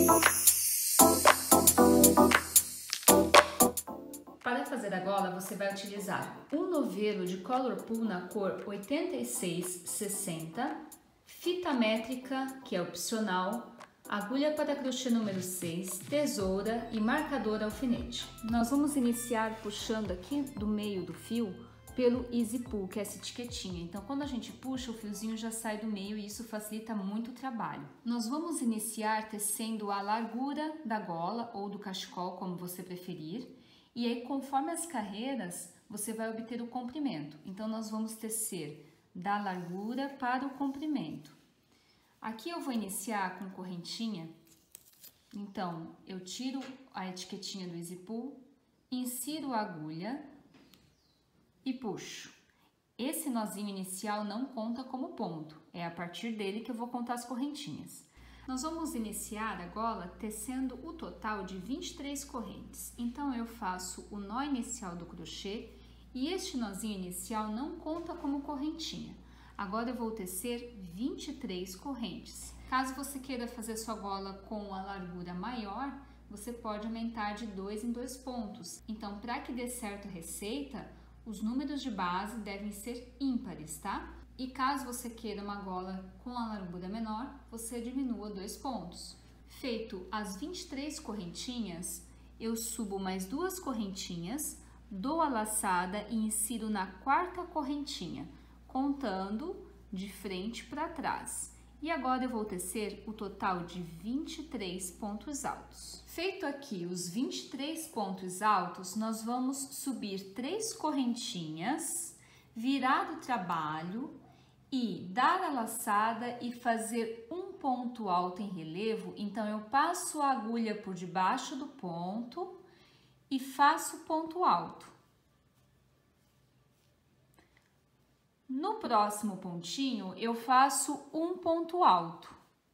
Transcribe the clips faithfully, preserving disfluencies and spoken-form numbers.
Para fazer a gola, você vai utilizar um novelo de Color Pool na cor oitenta e seis sessenta, fita métrica, que é opcional, agulha para crochê número seis, tesoura e marcador alfinete. Nós vamos iniciar puxando aqui do meio do fio pelo Easy Pull, que é essa etiquetinha. Então, quando a gente puxa, o fiozinho já sai do meio e isso facilita muito o trabalho. Nós vamos iniciar tecendo a largura da gola ou do cachecol, como você preferir. E aí, conforme as carreiras, você vai obter o comprimento. Então, nós vamos tecer da largura para o comprimento. Aqui eu vou iniciar com correntinha. Então, eu tiro a etiquetinha do Easy Pull, insiro a agulha e puxo. Esse nozinho inicial não conta como ponto, é a partir dele que eu vou contar as correntinhas. Nós vamos iniciar a gola tecendo o total de vinte e três correntes. Então, eu faço o nó inicial do crochê e este nozinho inicial não conta como correntinha. Agora, eu vou tecer vinte e três correntes. Caso você queira fazer sua gola com a largura maior, você pode aumentar de dois em dois pontos. Então, para que dê certo a receita, os números de base devem ser ímpares, tá? E caso você queira uma gola com a largura menor, você diminua dois pontos. Feito as vinte e três correntinhas, eu subo mais duas correntinhas, dou a laçada e insiro na quarta correntinha, contando de frente para trás. E agora eu vou tecer o total de vinte e três pontos altos. Feito aqui os vinte e três pontos altos, nós vamos subir três correntinhas, virar o trabalho e dar a laçada e fazer um ponto alto em relevo. Então, eu passo a agulha por debaixo do ponto e faço ponto alto. No próximo pontinho, eu faço um ponto alto.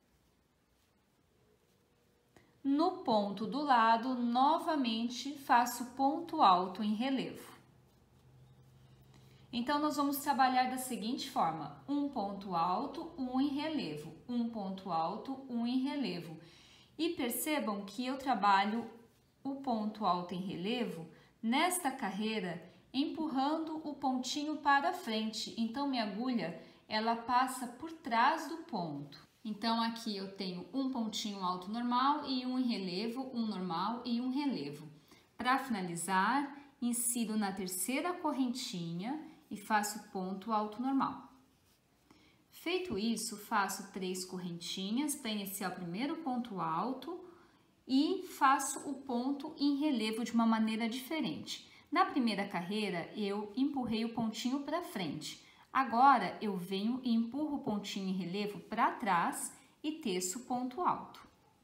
No ponto do lado, novamente, faço ponto alto em relevo. Então, nós vamos trabalhar da seguinte forma: um ponto alto, um em relevo, um ponto alto, um em relevo. E percebam que eu trabalho o ponto alto em relevo nesta carreira, empurrando o pontinho para frente. Então, minha agulha, ela passa por trás do ponto. Então, aqui eu tenho um pontinho alto normal e um em relevo, um normal e um relevo. Para finalizar, insiro na terceira correntinha e faço ponto alto normal. Feito isso, faço três correntinhas para iniciar o primeiro ponto alto e faço o ponto em relevo de uma maneira diferente. Na primeira carreira, eu empurrei o pontinho para frente. Agora, eu venho e empurro o pontinho em relevo para trás e teço ponto alto.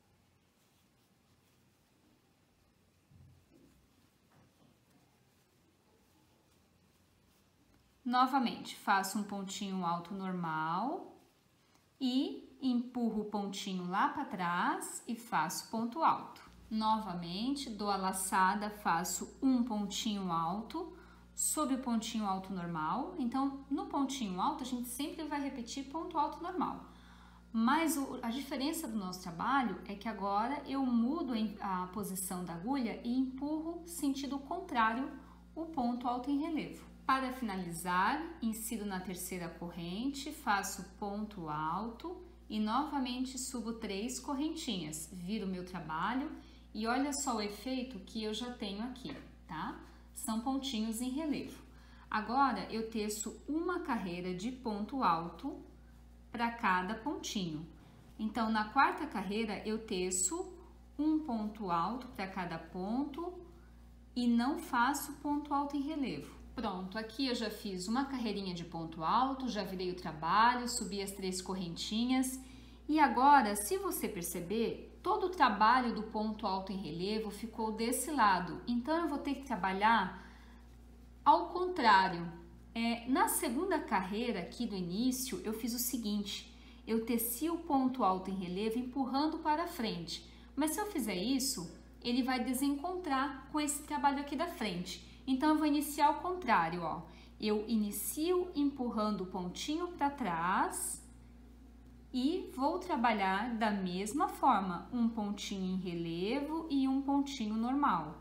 Novamente, faço um pontinho alto normal e empurro o pontinho lá para trás e faço ponto alto. Novamente, dou a laçada, faço um pontinho alto sobre o pontinho alto normal. Então, no pontinho alto, a gente sempre vai repetir ponto alto normal. Mas o, a diferença do nosso trabalho é que agora eu mudo a posição da agulha e empurro sentido contrário o ponto alto em relevo. Para finalizar, insiro na terceira corrente, faço ponto alto e novamente subo três correntinhas, viro o meu trabalho e olha só o efeito que eu já tenho aqui, tá? São pontinhos em relevo. Agora, eu teço uma carreira de ponto alto para cada pontinho. Então, na quarta carreira, eu teço um ponto alto para cada ponto e não faço ponto alto em relevo. Pronto, aqui eu já fiz uma carreirinha de ponto alto, já virei o trabalho, subi as três correntinhas. E agora, se você perceber, todo o trabalho do ponto alto em relevo ficou desse lado. Então, eu vou ter que trabalhar ao contrário. É, na segunda carreira aqui do início, eu fiz o seguinte: eu teci o ponto alto em relevo empurrando para frente. Mas se eu fizer isso, ele vai desencontrar com esse trabalho aqui da frente. Então, eu vou iniciar ao contrário, ó. Eu inicio empurrando o pontinho para trás E vou trabalhar da mesma forma, um pontinho em relevo e um pontinho normal.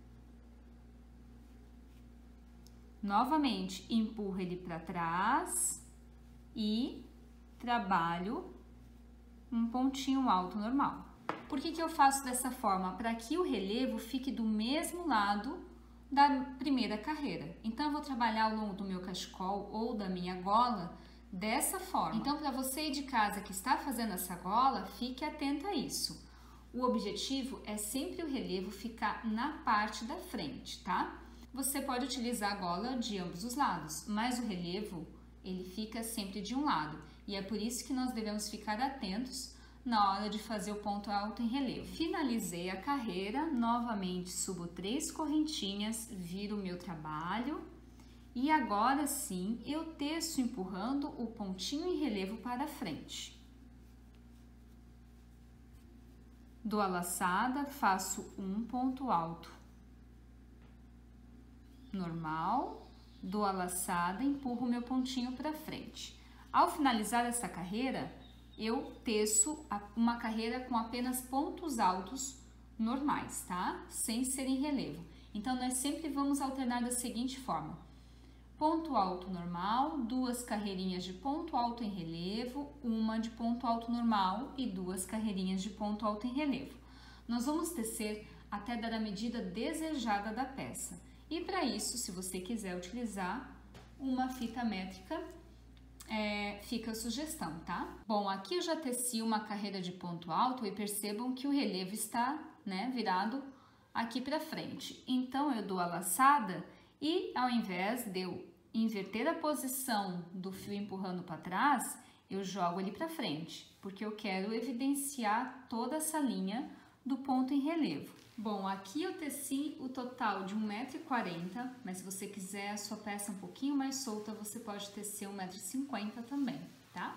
Novamente, empurro ele para trás e trabalho um pontinho alto normal. Por que que eu faço dessa forma? Para que o relevo fique do mesmo lado da primeira carreira. Então, eu vou trabalhar ao longo do meu cachecol ou da minha gola dessa forma. Então, para você aí de casa que está fazendo essa gola, fique atenta a isso. O objetivo é sempre o relevo ficar na parte da frente, tá? Você pode utilizar a gola de ambos os lados, mas o relevo, ele fica sempre de um lado. E é por isso que nós devemos ficar atentos na hora de fazer o ponto alto em relevo. Finalizei a carreira, novamente subo três correntinhas, viro o meu trabalho e agora sim eu teço empurrando o pontinho em relevo para frente. Dou a laçada, faço um ponto alto normal, dou a laçada, empurro o meu pontinho para frente. Ao finalizar essa carreira, eu teço uma carreira com apenas pontos altos normais, tá? Sem ser em relevo. Então, nós sempre vamos alternar da seguinte forma: ponto alto normal, duas carreirinhas de ponto alto em relevo, uma de ponto alto normal e duas carreirinhas de ponto alto em relevo. Nós vamos tecer até dar a medida desejada da peça. E para isso, se você quiser utilizar uma fita métrica, É, fica a sugestão, tá? Bom, aqui eu já teci uma carreira de ponto alto e percebam que o relevo está, né, virado aqui para frente. Então, eu dou a laçada e ao invés de eu inverter a posição do fio empurrando para trás, eu jogo ele para frente, porque eu quero evidenciar toda essa linha do ponto em relevo. Bom, aqui eu teci o total de um metro e quarenta, mas se você quiser a sua peça um pouquinho mais solta, você pode tecer um metro e cinquenta também, tá?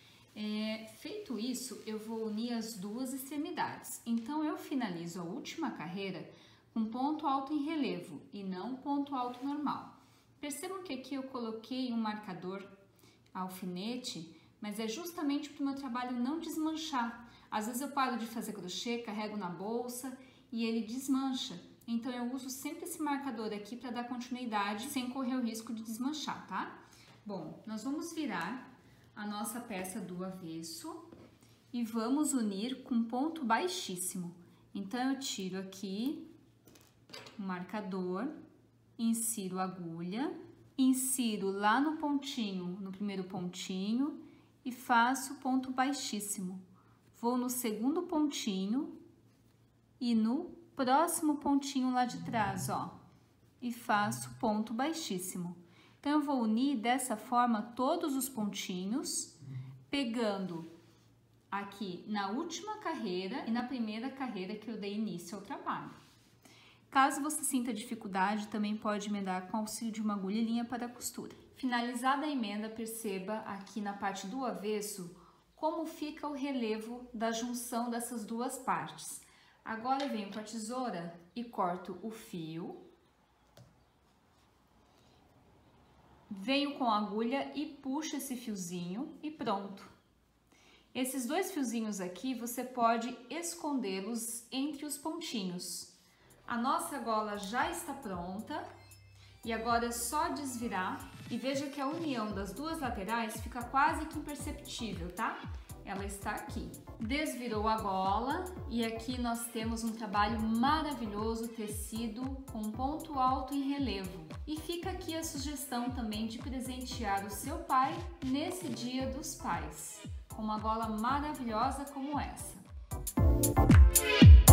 É, feito isso, eu vou unir as duas extremidades. Então, eu finalizo a última carreira com ponto alto em relevo e não ponto alto normal. Percebam que aqui eu coloquei um marcador alfinete, mas é justamente para o meu trabalho não desmanchar. Às vezes eu paro de fazer crochê, carrego na bolsa e ele desmancha. Então, eu uso sempre esse marcador aqui para dar continuidade sem correr o risco de desmanchar, tá? Bom, nós vamos virar a nossa peça do avesso e vamos unir com ponto baixíssimo. Então, eu tiro aqui o marcador, insiro a agulha, insiro lá no pontinho, no primeiro pontinho e faço ponto baixíssimo. Vou no segundo pontinho e no próximo pontinho lá de trás, ó, e faço ponto baixíssimo. Então, eu vou unir dessa forma todos os pontinhos, pegando aqui na última carreira e na primeira carreira que eu dei início ao trabalho. Caso você sinta dificuldade, também pode emendar com auxílio de uma agulha e linha para a costura. Finalizada a emenda, perceba aqui na parte do avesso como fica o relevo da junção dessas duas partes. Agora eu venho com a tesoura e corto o fio. Venho com a agulha e puxo esse fiozinho e pronto. Esses dois fiozinhos aqui, você pode escondê-los entre os pontinhos. A nossa gola já está pronta e agora é só desvirar e veja que a união das duas laterais fica quase que imperceptível, tá? Ela está aqui. Desvirou a gola e aqui nós temos um trabalho maravilhoso tecido com ponto alto em relevo. E fica aqui a sugestão também de presentear o seu pai nesse Dia dos Pais, com uma gola maravilhosa como essa.